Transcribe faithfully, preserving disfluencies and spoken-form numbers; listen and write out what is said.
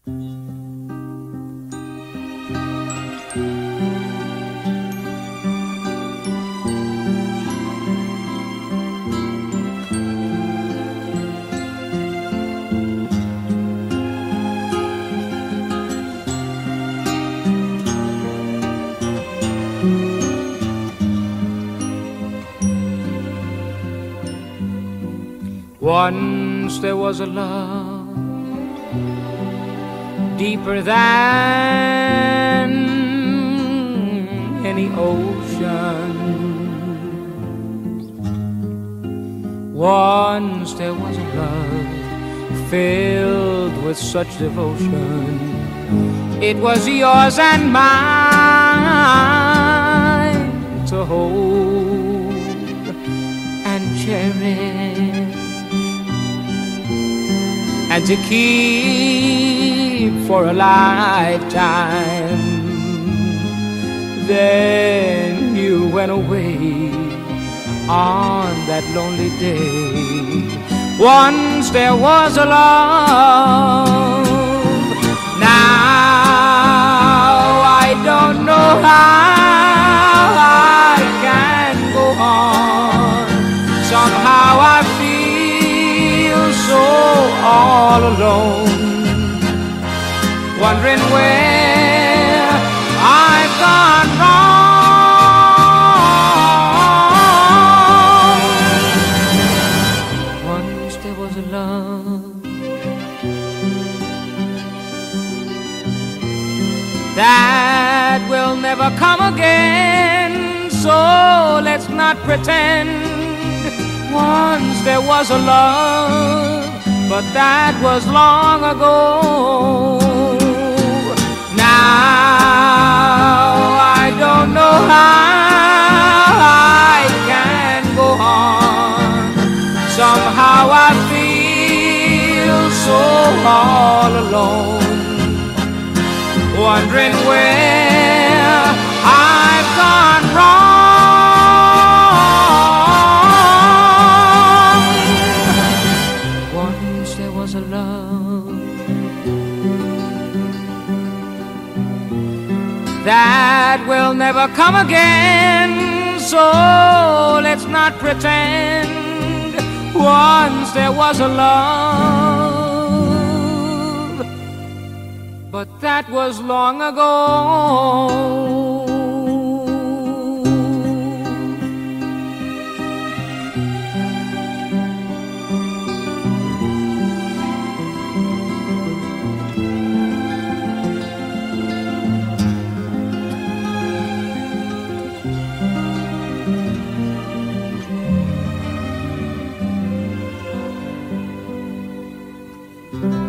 Once there was a love deeper than any ocean. Once there was a love filled with such devotion. It was yours and mine to hold and cherish and to keep for a lifetime. Then you went away on that lonely day. Once there was a love. Now I don't know how I can go on. Somehow I feel so all alone, wondering where I've gone wrong. Once there was a love that will never come again, so let's not pretend. Once there was a love, but that was long ago. Now I don't know how I can go on. Somehow I feel so all alone, wondering where I've gone wrong. Once there was a love that will never come again, so let's not pretend. Once there was a love, but that was long ago. Mm-hmm.